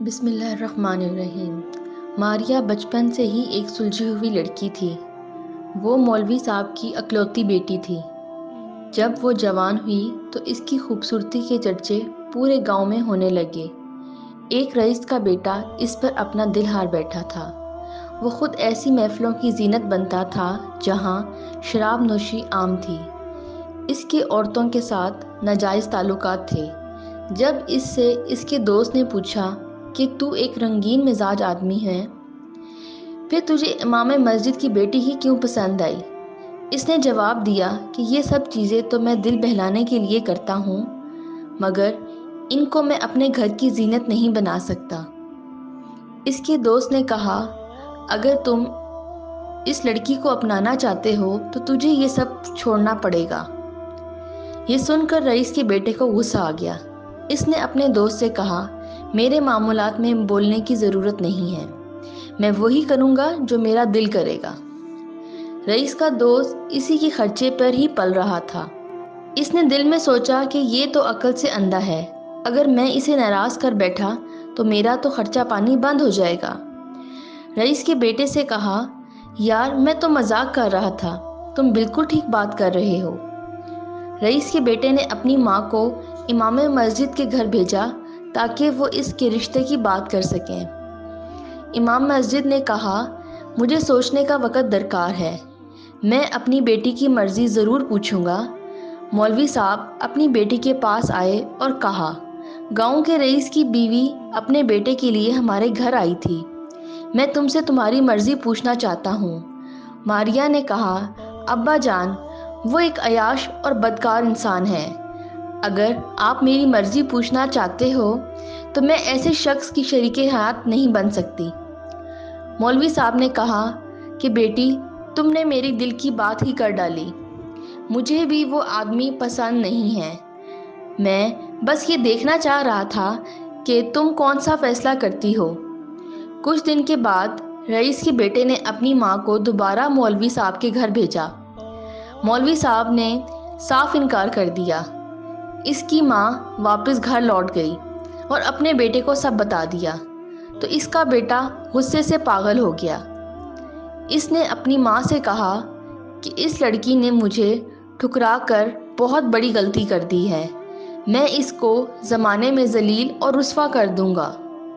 بسم اللہ الرحمن الرحیم۔ ماریہ بچپن سے ہی ایک سلجھی ہوئی لڑکی تھی۔ وہ مولوی صاحب کی اکلوتی بیٹی تھی۔ جب وہ جوان ہوئی تو اس کی خوبصورتی کے چرچے پورے گاؤں میں ہونے لگے۔ ایک رئیس کا بیٹا اس پر اپنا دل ہار بیٹھا تھا۔ وہ خود ایسی محفلوں کی زینت بنتا تھا جہاں شراب نوشی عام تھی۔ اس کے عورتوں کے ساتھ ناجائز تعلقات تھے۔ جب اس سے اس کے دوست نے پوچھا کہ تو ایک رنگین مزاج آدمی ہے، پھر تجھے امام مسجد کی بیٹی ہی کیوں پسند آئی؟ اس نے جواب دیا کہ یہ سب چیزیں تو میں دل بہلانے کے لیے کرتا ہوں، مگر ان کو میں اپنے گھر کی زینت نہیں بنا سکتا۔ اس کے دوست نے کہا، اگر تم اس لڑکی کو اپنانا چاہتے ہو تو تجھے یہ سب چھوڑنا پڑے گا۔ یہ سن کر رئیس کے بیٹے کو غصہ آ گیا۔ اس نے اپنے دوست سے کہا، میرے معاملات میں بولنے کی ضرورت نہیں ہے، میں وہی کروں گا جو میرا دل کرے گا۔ رئیس کا دوست اسی کے خرچے پر ہی پل رہا تھا۔ اس نے دل میں سوچا کہ یہ تو عقل سے اندھا ہے، اگر میں اسے ناراض کر بیٹھا تو میرا تو خرچہ پانی بند ہو جائے گا۔ رئیس کے بیٹے سے کہا، یار میں تو مذاق کر رہا تھا، تم بالکل ٹھیک بات کر رہے ہو۔ رئیس کے بیٹے نے اپنی ماں کو امام مسجد کے گھر بھیجا تاکہ وہ اس کے رشتے کی بات کر سکیں۔ امام مسجد نے کہا، مجھے سوچنے کا وقت درکار ہے، میں اپنی بیٹی کی مرضی ضرور پوچھوں گا۔ مولوی صاحب اپنی بیٹی کے پاس آئے اور کہا، گاؤں کے رئیس کی بیوی اپنے بیٹے کے لیے ہمارے گھر آئی تھی، میں تم سے تمہاری مرضی پوچھنا چاہتا ہوں۔ ماریہ نے کہا، ابا جان، وہ ایک عیاش اور بدکار انسان ہے، اگر آپ میری مرضی پوچھنا چاہتے ہو تو میں ایسے شخص کی شریک حیات نہیں بن سکتی۔ مولوی صاحب نے کہا کہ بیٹی، تم نے میری دل کی بات ہی کر ڈالی، مجھے بھی وہ آدمی پسند نہیں ہے، میں بس یہ دیکھنا چاہ رہا تھا کہ تم کون سا فیصلہ کرتی ہو۔ کچھ دن کے بعد رئیس کے بیٹے نے اپنی ماں کو دوبارہ مولوی صاحب کے گھر بھیجا۔ مولوی صاحب نے صاف انکار کر دیا۔ اس کی ماں واپس گھر لوٹ گئی اور اپنے بیٹے کو سب بتا دیا تو اس کا بیٹا غصے سے پاگل ہو گیا۔ اس نے اپنی ماں سے کہا کہ اس لڑکی نے مجھے ٹھکرا کر بہت بڑی غلطی کر دی ہے، میں اس کو زمانے میں ذلیل اور رسوا کر دوں گا۔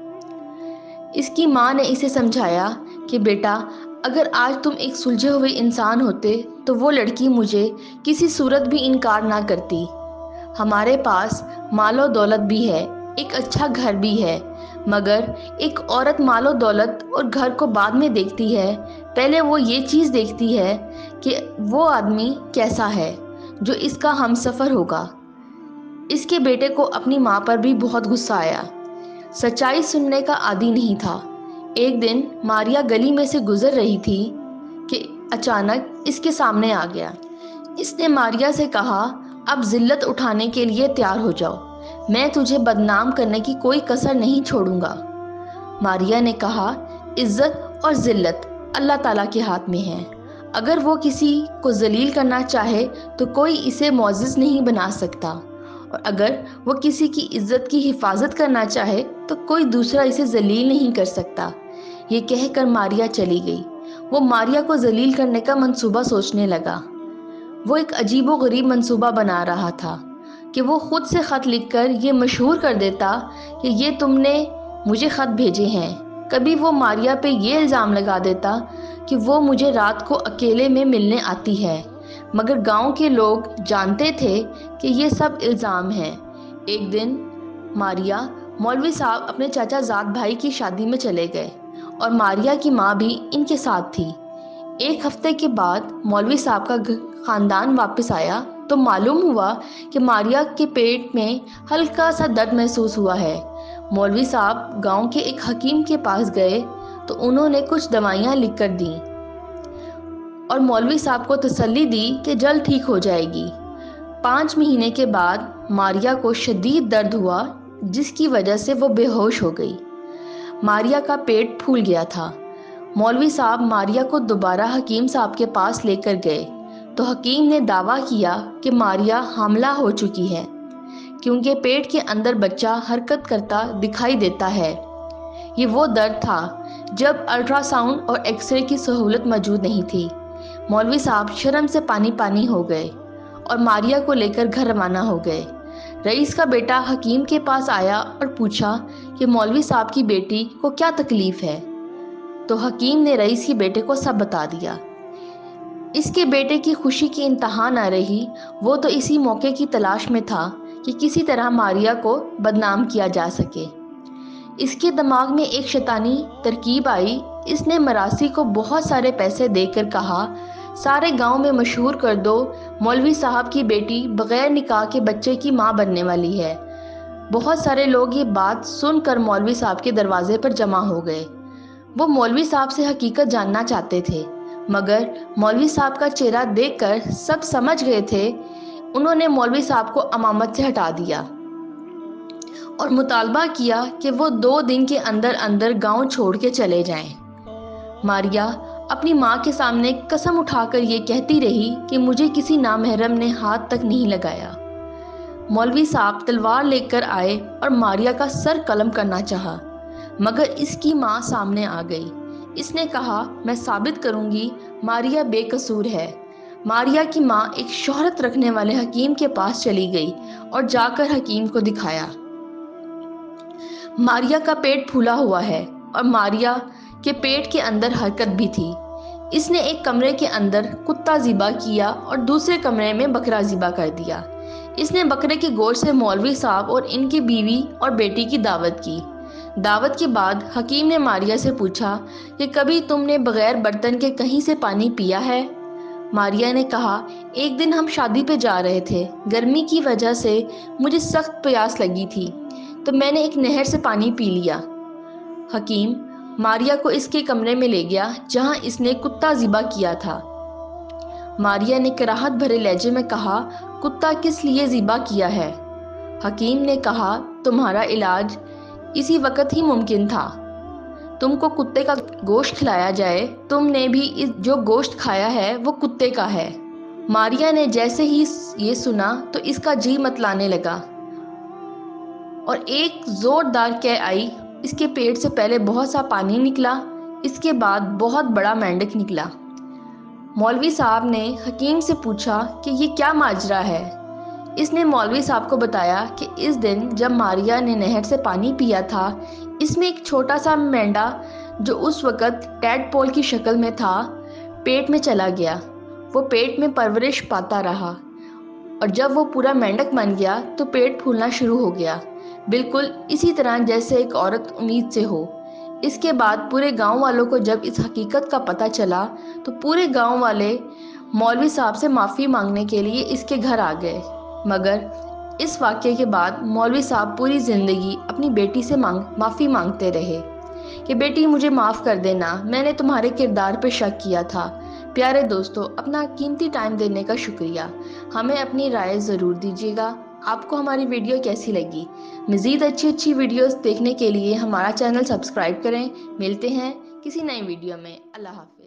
اس کی ماں نے اسے سمجھایا کہ بیٹا، اگر آج تم ایک سلجھے ہوئے انسان ہوتے تو وہ لڑکی مجھے کسی صورت بھی انکار نہ کرتی۔ ہمارے پاس مال و دولت بھی ہے، ایک اچھا گھر بھی ہے، مگر ایک عورت مال و دولت اور گھر کو بعد میں دیکھتی ہے، پہلے وہ یہ چیز دیکھتی ہے کہ وہ آدمی کیسا ہے جو اس کا ہمسفر ہوگا۔ اس کے بیٹے کو اپنی ماں پر بھی بہت غصہ آیا، سچائی سننے کا عادی نہیں تھا۔ ایک دن ماریہ گلی میں سے گزر رہی تھی کہ اچانک اس کے سامنے آ گیا۔ اس نے ماریہ سے کہا، اب ذلت اٹھانے کے لیے تیار ہو جاؤ، میں تجھے بدنام کرنے کی کوئی کسر نہیں چھوڑوں گا۔ ماریہ نے کہا، عزت اور ذلت اللہ تعالیٰ کے ہاتھ میں ہے، اگر وہ کسی کو ذلیل کرنا چاہے تو کوئی اسے معزز نہیں بنا سکتا، اور اگر وہ کسی کی عزت کی حفاظت کرنا چاہے تو کوئی دوسرا اسے ذلیل نہیں کر سکتا۔ یہ کہہ کر ماریہ چلی گئی۔ وہ ماریہ کو ذلیل کرنے کا منصوبہ سوچنے لگا۔ وہ ایک عجیب و غریب منصوبہ بنا رہا تھا کہ وہ خود سے خط لکھ کر یہ مشہور کر دیتا کہ یہ تم نے مجھے خط بھیجے ہیں۔ کبھی وہ ماریہ پہ یہ الزام لگا دیتا کہ وہ مجھے رات کو اکیلے میں ملنے آتی ہے، مگر گاؤں کے لوگ جانتے تھے کہ یہ سب الزام ہیں۔ ایک دن ماریہ مولوی صاحب اپنے چاچا زاد بھائی کی شادی میں چلے گئے اور ماریہ کی ماں بھی ان کے ساتھ تھی۔ ایک ہفتے کے بعد مولوی صاحب کا خاندان واپس آیا تو معلوم ہوا کہ ماریہ کے پیٹ میں ہلکا سا درد محسوس ہوا ہے۔ مولوی صاحب گاؤں کے ایک حکیم کے پاس گئے تو انہوں نے کچھ دوائیاں لکھ کر دیں اور مولوی صاحب کو تسلی دی کہ جلد ٹھیک ہو جائے گی۔ 5 مہینے کے بعد ماریہ کو شدید درد ہوا جس کی وجہ سے وہ بے ہوش ہو گئی۔ ماریہ کا پیٹ پھول گیا تھا۔ مولوی صاحب ماریہ کو دوبارہ حکیم صاحب کے پاس لے کر گئے تو حکیم نے دعویٰ کیا کہ ماریہ حاملہ ہو چکی ہے کیونکہ پیٹ کے اندر بچہ حرکت کرتا دکھائی دیتا ہے۔ یہ وہ درد تھا جب الٹرا ساؤنڈ اور ایکس رے کی سہولت موجود نہیں تھی۔ مولوی صاحب شرم سے پانی پانی ہو گئے اور ماریا کو لے کر گھر روانہ ہو گئے۔ رئیس کا بیٹا حکیم کے پاس آیا اور پوچھا کہ مولوی صاحب کی بیٹی کو کیا تکلیف ہے، تو حکیم نے رئیس کے بیٹے کو سب بتا دیا۔ اس کے بیٹے کی خوشی کی انتہا نہ رہی۔ وہ تو اسی موقع کی تلاش میں تھا کہ کسی طرح ماریا کو بدنام کیا جا سکے۔ اس کے دماغ میں ایک شیطانی ترکیب آئی۔ اس نے مراسی کو بہت سارے پیسے دے کر کہا، سارے گاؤں میں مشہور کر دو مولوی صاحب کی بیٹی بغیر نکاح کے بچے کی ماں بننے والی ہے۔ بہت سارے لوگ یہ بات سن کر مولوی صاحب کے دروازے پر جمع ہو گئے۔ وہ مولوی صاحب سے حقیقت جاننا چاہتے تھے، مگر مولوی صاحب کا چہرہ دیکھ کر سب سمجھ گئے تھے۔ انہوں نے مولوی صاحب کو امامت سے ہٹا دیا اور مطالبہ کیا کہ وہ 2 دن کے اندر اندر گاؤں چھوڑ کے چلے جائیں۔ ماریا اپنی ماں کے سامنے قسم اٹھا کر یہ کہتی رہی کہ مجھے کسی نامحرم نے ہاتھ تک نہیں لگایا۔ مولوی صاحب تلوار لے کر آئے اور ماریا کا سر قلم کرنا چاہا، مگر اس کی ماں سامنے آ گئی۔ اس نے کہا، میں ثابت کروں گی ماریا بے قصور ہے۔ ماریا کی ماں ایک شہرت رکھنے والے حکیم کے پاس چلی گئی اور جا کر حکیم کو دکھایا۔ ماریا کا پیٹ پھولا ہوا ہے اور ماریا کے پیٹ کے اندر حرکت بھی تھی۔ اس نے ایک کمرے کے اندر کتا ذبح کیا اور دوسرے کمرے میں بکرا ذبح کر دیا۔ اس نے بکرے کے گوشت سے مولوی صاحب اور ان کی بیوی اور بیٹی کی دعوت کی۔ دعوت کے بعد حکیم نے ماریا سے پوچھا کہ کبھی تم نے بغیر برتن کے کہیں سے پانی پیا ہے؟ ماریا نے کہا، ایک دن ہم شادی پہ جا رہے تھے، گرمی کی وجہ سے مجھے سخت پیاس لگی تھی تو میں نے ایک نہر سے پانی پی لیا۔ حکیم ماریا کو اس کے کمرے میں لے گیا جہاں اس نے کتا ذبح کیا تھا۔ ماریا نے کراہت بھرے لہجے میں کہا، کتا کس لیے ذبح کیا ہے؟ حکیم نے کہا، تمہارا علاج اسی وقت ہی ممکن تھا۔ تم کو کتے کا گوشت کھلایا جائے، تم نے بھی جو گوشت کھایا ہے وہ کتے کا ہے۔ ماریا نے جیسے ہی یہ سنا تو اس کا جی متلانے لگا اور ایک زوردار کہہ آئی۔ اس کے پیٹ سے پہلے بہت سا پانی نکلا، اس کے بعد بہت بڑا مینڈک نکلا۔ مولوی صاحب نے حکیم سے پوچھا کہ یہ کیا ماجرا ہے؟ اس نے مولوی صاحب کو بتایا کہ اس دن جب ماریا نے نہر سے پانی پیا تھا، اس میں ایک چھوٹا سا مینڈا جو اس وقت ٹیڈپول کی شکل میں تھا، پیٹ میں چلا گیا۔ وہ پیٹ میں پرورش پاتا رہا اور جب وہ پورا مینڈک بن گیا تو پیٹ پھولنا شروع ہو گیا، بالکل اسی طرح جیسے ایک عورت امید سے ہو۔ اس کے بعد پورے گاؤں والوں کو جب اس حقیقت کا پتہ چلا تو پورے گاؤں والے مولوی صاحب سے معافی مانگنے کے لیے اس کے گھر آ گئے، مگر اس واقعے کے بعد مولوی صاحب پوری زندگی اپنی بیٹی سے معافی مانگتے رہے کہ بیٹی مجھے معاف کر دینا، میں نے تمہارے کردار پہ شک کیا تھا۔ پیارے دوستو، اپنا قیمتی ٹائم دینے کا شکریہ۔ ہمیں اپنی رائے ضرور دیجیے گا۔ آپ کو ہماری ویڈیو کیسی لگی؟ مزید اچھی ویڈیوز دیکھنے کے لیے ہمارا چینل سبسکرائب کریں۔ ملتے ہیں کسی نئی ویڈیو میں۔ اللہ حافظ۔